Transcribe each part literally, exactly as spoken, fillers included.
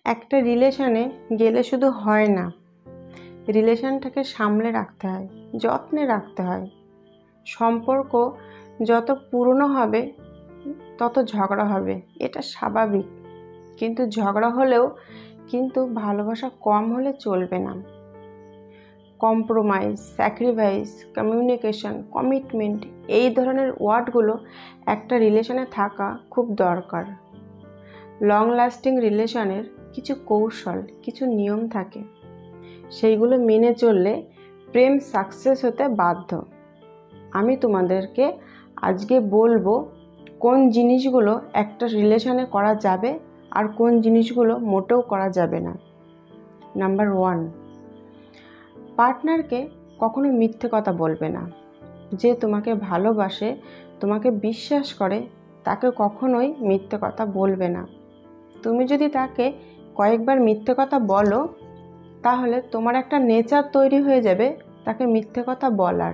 একটা রিলেশনে গেলে শুধু হয় না, রিলেশনটাকে সামলে রাখতে হয়, যত্নে রাখতে হয়। সম্পর্ক যত পুরনো হবে তত ঝগড়া হবে, এটা স্বাভাবিক। কিন্তু ঝগড়া হলেও কিন্তু ভালোবাসা কম হলে চলবে না। কম্প্রোমাইজ, স্যাক্রিফাইস, কমিউনিকেশন, কমিটমেন্ট, এই ধরনের ওয়ার্ডগুলো একটা রিলেশনে থাকা খুব দরকার। লং লাস্টিং রিলেশনের কিছু কৌশল, কিছু নিয়ম থাকে, সেইগুলো মেনে চললে প্রেম সাকসেস হতে বাধ্য। আমি তোমাদেরকে আজকে বলবো কোন জিনিসগুলো একটা রিলেশনে করা যাবে আর কোন জিনিসগুলো মোটেও করা যাবে না। নাম্বার ওয়ান, পার্টনারকে কখনো মিথ্যে কথা বলবে না। যে তোমাকে ভালোবাসে, তোমাকে বিশ্বাস করে, তাকে কখনোই মিথ্যে কথা বলবে না। তুমি যদি তাকে কয়েকবার মিথ্যে কথা বলো, তাহলে তোমার একটা নেচার তৈরি হয়ে যাবে তাকে মিথ্যে কথা বলার।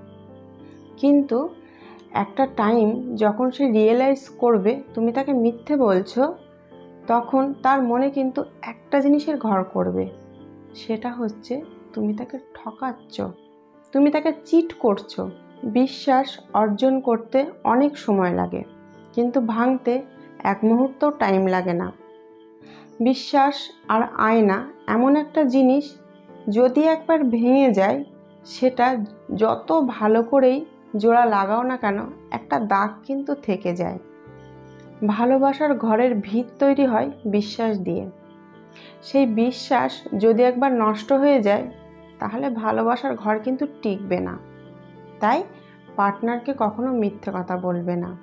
কিন্তু একটা টাইম যখন সে রিয়েলাইজ করবে তুমি তাকে মিথ্যে বলছো, তখন তার মনে কিন্তু একটা জিনিসের ঘর করবে, সেটা হচ্ছে তুমি তাকে ঠকাচ্ছ, তুমি তাকে চিট করছো। বিশ্বাস অর্জন করতে অনেক সময় লাগে, কিন্তু ভাঙতে এক মুহূর্তও টাইম লাগে না। বিশ্বাস আর আয়না এমন একটা জিনিস, যদি একবার ভেঙে যায় সেটা যত ভালো করেই জোড়া লাগাও না কেন, একটা দাগ কিন্তু থেকে যায়। ভালোবাসার ঘরের ভিত তৈরি হয় বিশ্বাস দিয়ে। সেই বিশ্বাস যদি একবার নষ্ট হয়ে যায়, তাহলে ভালোবাসার ঘর কিন্তু টিকবে না। তাই পার্টনারকে কখনো মিথ্যে কথা বলবে না।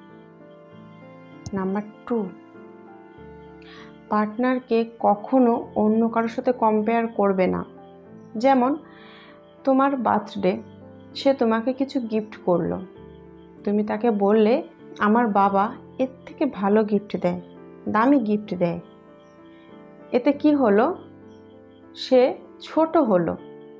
নাম্বার টু, পার্টনারকে কখনো অন্য কারোর সাথে কম্পেয়ার করবে না। যেমন তোমার বার্থডে, সে তোমাকে কিছু গিফট করলো, তুমি তাকে বললে আমার বাবা এর থেকে ভালো গিফট দেয়, দামি গিফট দেয়। এতে কি হলো? সে ছোট হলো।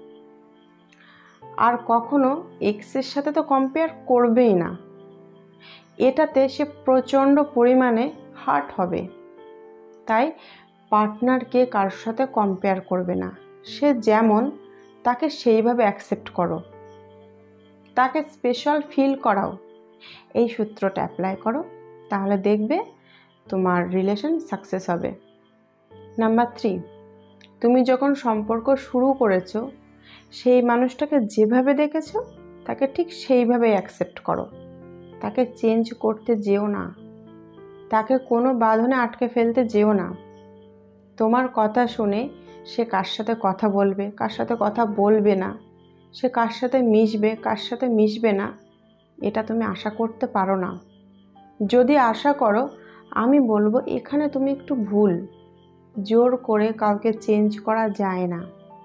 আর কখনো এক্সের সাথে তো কম্পেয়ার করবেই না। এটাতে সে প্রচণ্ড পরিমাণে হার্ট হবে। তাই পার্টনারকে কারোর সাথে কম্পেয়ার করবে না। সে যেমন, তাকে সেইভাবে অ্যাকসেপ্ট করো, তাকে স্পেশাল ফিল করাও। এই সূত্রটা অ্যাপ্লাই করো, তাহলে দেখবে তোমার রিলেশন সাকসেস হবে। নাম্বার থ্রি, তুমি যখন সম্পর্ক শুরু করেছো, সেই মানুষটাকে যেভাবে দেখেছো তাকে ঠিক সেইভাবেই অ্যাকসেপ্ট করো। তাকে চেঞ্জ করতে যেও না, তাকে কোনো বাঁধনে আটকে ফেলতে যেও না। তোমার কথা শুনে সে কার সাথে কথা বলবে, কার সাথে কথা বলবে না, সে কার সাথে মিশবে, কার সাথে মিশবে না, এটা তুমি আশা করতে পারো না। যদি আশা করো, আমি বলবো এখানে তুমি একটু ভুল। জোর করে কাউকে চেঞ্জ করা যায় না।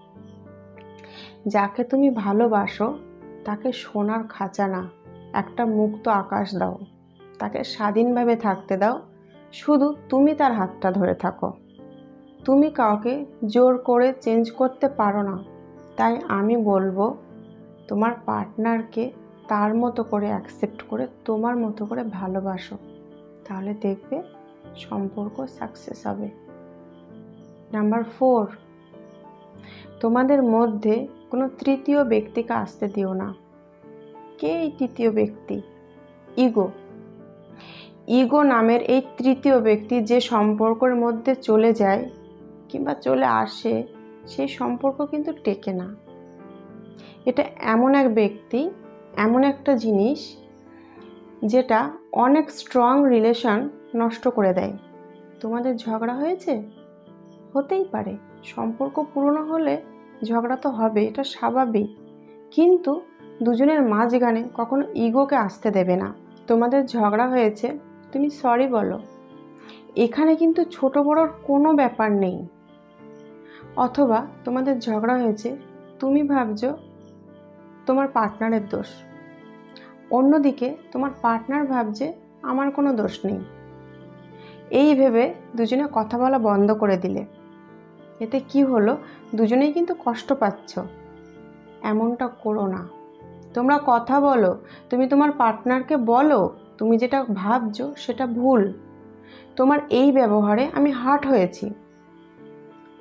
যাকে তুমি ভালোবাসো তাকে সোনার খাঁচা না, একটা মুক্ত আকাশ দাও, তাকে স্বাধীনভাবে থাকতে দাও। শুধু তুমি তার হাতটা ধরে থাকো। তুমি কাউকে জোর করে চেঞ্জ করতে পারো না। তাই আমি বলবো তোমার পার্টনারকে তার মতো করে অ্যাকসেপ্ট করে তোমার মতো করে ভালোবাসো, তাহলে দেখবে সম্পর্ক সাকসেস হবে। নাম্বার ফোর, তোমাদের মধ্যে কোনো তৃতীয় ব্যক্তিকে আসতে দিও না। কে এই তৃতীয় ব্যক্তি? ইগো। ইগো নামের এই তৃতীয় ব্যক্তি যে সম্পর্কের মধ্যে চলে যায় কিংবা চলে আসে, সেই সম্পর্ক কিন্তু টেকে না। এটা এমন এক ব্যক্তি, এমন একটা জিনিস যেটা অনেক স্ট্রং রিলেশন নষ্ট করে দেয়। তোমাদের ঝগড়া হয়েছে, হতেই পারে, সম্পর্ক পুরনো হলে ঝগড়া তো হবে, এটা স্বাভাবিক। কিন্তু দুজনের মাঝখানে কখনো ইগোকে আসতে দেবে না। তোমাদের ঝগড়া হয়েছে, তুমি সরি বলো। এখানে কিন্তু ছোট বড়োর কোনো ব্যাপার নেই। অথবা তোমাদের ঝগড়া হয়েছে, তুমি ভাবছো তোমার পার্টনারের দোষ, অন্যদিকে তোমার পার্টনার ভাবছে আমার কোনো দোষ নেই। এই ভেবে দুজনে কথা বলা বন্ধ করে দিলে, এতে কি হলো? দুজনেই কিন্তু কষ্ট পাচ্ছ। এমনটা করো না। তোমরা কথা বলো, তুমি তোমার পার্টনারকে বলো তুমি যেটা ভাবছো সেটা ভুল, তোমার এই ব্যবহারে আমি হার্ট হয়েছি।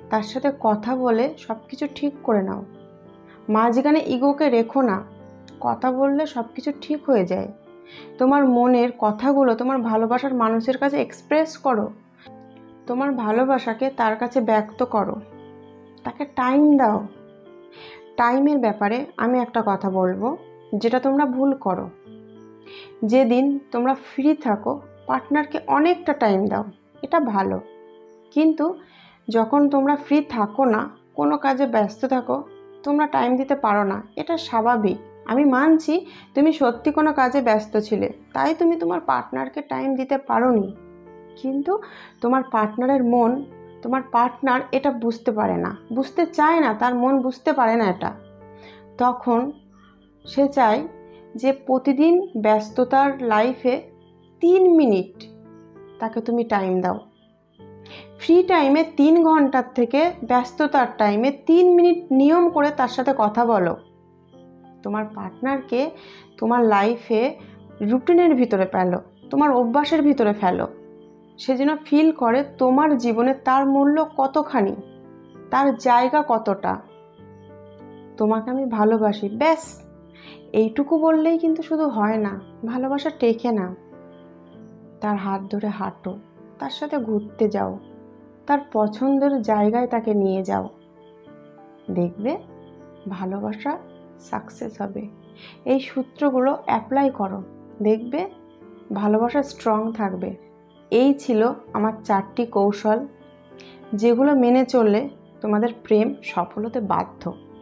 তার সাথে কথা বলে সব কিছু ঠিক করে নাও। মাঝখানে ইগোকে রেখো না। কথা বললে সব কিছু ঠিক হয়ে যায়। তোমার মনের কথাগুলো তোমার ভালোবাসার মানুষের কাছে এক্সপ্রেস করো। তোমার ভালোবাসাকে তার কাছে ব্যক্ত করো। তাকে টাইম দাও। টাইমের ব্যাপারে আমি একটা কথা বলবো, যেটা তোমরা ভুল করো। যেদিন তোমরা ফ্রি থাকো পার্টনারকে অনেকটা টাইম দাও, এটা ভালো। কিন্তু যখন তোমরা ফ্রি থাকো না, কোনো কাজে ব্যস্ত থাকো, তোমরা টাইম দিতে পারো না, এটা স্বাভাবিক। আমি মানছি তুমি সত্যি কোনো কাজে ব্যস্ত ছিলে, তাই তুমি তোমার পার্টনারকে টাইম দিতে পারোনি। কিন্তু তোমার পার্টনারের মন, তোমার পার্টনার এটা বুঝতে পারে না, বুঝতে চায় না, তার মন বুঝতে পারে না এটা। তখন সে চায় যে প্রতিদিন ব্যস্ততার লাইফে তিন মিনিট তাকে তুমি টাইম দাও। ফ্রি টাইমে তিন ঘন্টার থেকে ব্যস্ততার টাইমে তিন মিনিট নিয়ম করে তার সাথে কথা বলো। তোমার পার্টনারকে তোমার লাইফে রুটিনের ভিতরে ফেলো, তোমার অভ্যাসের ভিতরে ফেলো। সে যেন ফিল করে তোমার জীবনে তার মূল্য কতখানি, তার জায়গা কতটা। তোমাকে আমি ভালোবাসি, ব্যাস এইটুকু বললেই কিন্তু শুধু হয় না, ভালোবাসা টেকে না। তার হাত ধরে হাঁটো, তার সাথে ঘুরতে যাও, তার পছন্দের জায়গায় তাকে নিয়ে যাও। দেখবে ভালোবাসা সাকসেস হবে। এই সূত্রগুলো অ্যাপ্লাই করো, দেখবে ভালোবাসা স্ট্রং থাকবে। এই ছিল আমার চারটি কৌশল, যেগুলো মেনে চললে তোমাদের প্রেম সফল হতে বাধ্য।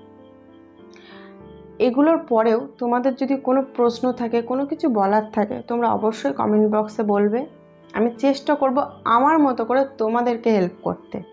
এগুলোর পরেও তোমাদের যদি কোনো প্রশ্ন থাকে, কোনো কিছু বলার থাকে, তোমরা অবশ্যই কমেন্ট বক্সে বলবে। আমি চেষ্টা করব আমার মতো করে তোমাদেরকে হেল্প করতে।